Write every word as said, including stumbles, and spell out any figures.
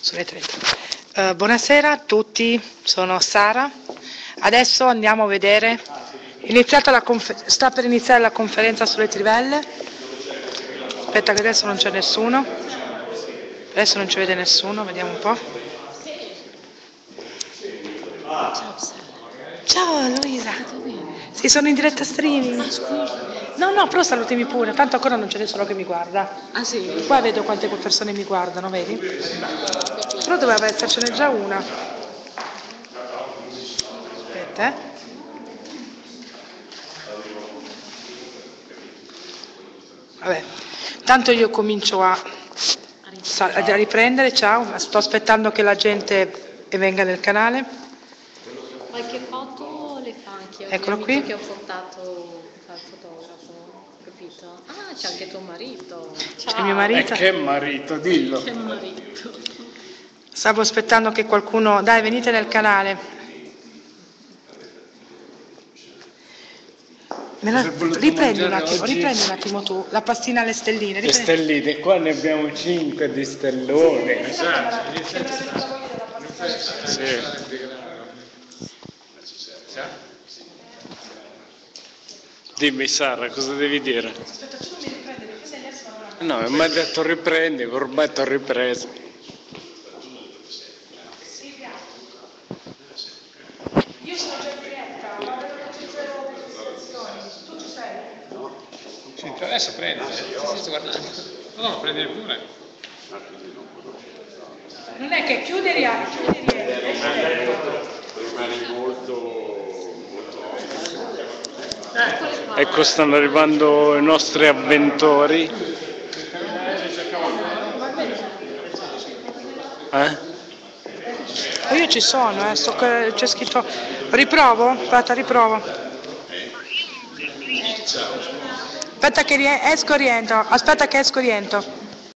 Sulle trenta. Uh, buonasera a tutti, sono Sara. Adesso andiamo a vedere, iniziata la sta per iniziare la conferenza sulle trivelle. Aspetta che adesso non c'è nessuno, adesso non ci vede nessuno, vediamo un po'. Ciao Luisa. Sì, sono in diretta streaming. No, no, però salutami pure, tanto ancora non c'è nessuno che mi guarda. Ah sì? Qua vedo quante persone mi guardano, vedi? Però doveva essercene già una. Aspetta, eh. Vabbè, tanto io comincio a, a riprendere, ciao, sto aspettando che la gente venga nel canale. Qualche foto le fa anche Eccolo qui. Che ho portato al fotografo, capito? Ah, c'è anche tuo marito. Ciao. C'è mio marito. E che marito, dillo. Che marito. Stavo aspettando che qualcuno... Dai, venite nel canale. Me la... Riprendi un attimo, oggi... riprendi un attimo tu, la pastina alle stelline. Le stelline, qua ne abbiamo cinque di stellone. Sì. Dimmi Sara, cosa devi dire? Aspetta, tu non mi riprendi, perché sei adesso No, mi ha detto riprendi, ormai ti ho ripreso. Silvia, io sono già in diretta, ma vedo che ci sono presentazioni. Tu ci sei? No. Sì, adesso prendi, ti sto guardando. No, no, prendi pure. Non è che chiudi e riapri, chiudi e riapri. Rimani molto... Ecco, stanno arrivando i nostri avventori. Eh? Io ci sono, eh, so che c'è scritto. Riprovo? Aspetta, riprovo. Aspetta che esco e rientro. Aspetta che esco e rientro.